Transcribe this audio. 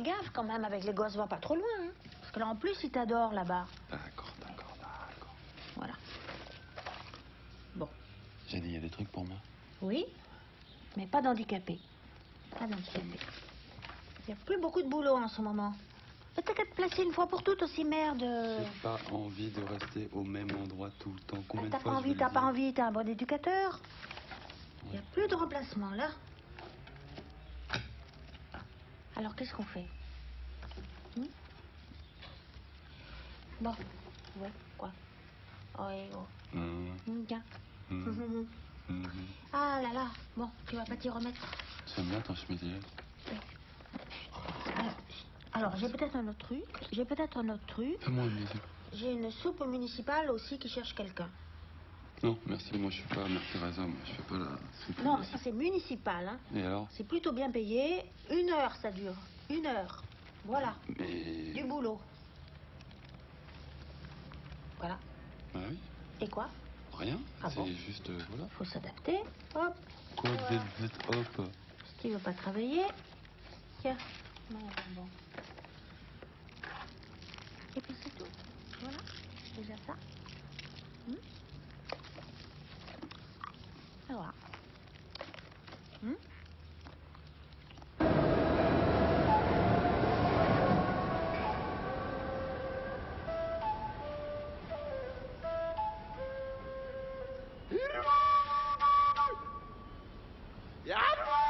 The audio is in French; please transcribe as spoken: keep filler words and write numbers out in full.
gaffe quand même avec les gosses, va pas trop loin. Hein. Parce que là, en plus, ils t'adorent là-bas. D'accord, d'accord, d'accord. Voilà. Bon. Jenny, il y a des trucs pour moi? Oui, mais pas d'handicapés. Pas d'handicapés. Il n'y a plus beaucoup de boulot en ce moment. Peut-être qu'à te placer une fois pour toutes aussi, merde. J'ai pas envie de rester au même endroit tout le temps. Combien T'as de fois pas je vais envie, le t'as pas dire? envie, t'es un bon éducateur. Il n'y a plus de remplacement, là. Alors, qu'est-ce qu'on fait? hmm Bon, ouais, quoi? Ouais, oh. Mmh. Mmh, tiens. Mmh. Mmh. Ah là là, bon, tu vas pas t'y remettre. J'aime bien ton chemisier. Oui. Alors, alors j'ai peut-être un autre truc. J'ai peut-être un autre truc. Fais-moi une musique. J'ai une soupe municipale aussi qui cherche quelqu'un. Non, merci, moi je suis pas Mère Teresa, moi je fais pas la soupe. Non, mais ça c'est municipal, hein. Et alors? C'est plutôt bien payé. Une heure ça dure. Une heure. Voilà. Mais... Du boulot. Voilà. Bah oui. Et quoi? Rien. Ah c'est bon? juste, euh, voilà. Faut s'adapter. Hop. Quoi, Voilà. vous êtes, vous êtes hop? Si tu veux pas travailler, tiens. Non, bon, bon. Et puis c'est tout. Voilà. Déjà ça. Hum Et voilà. Hum Ja,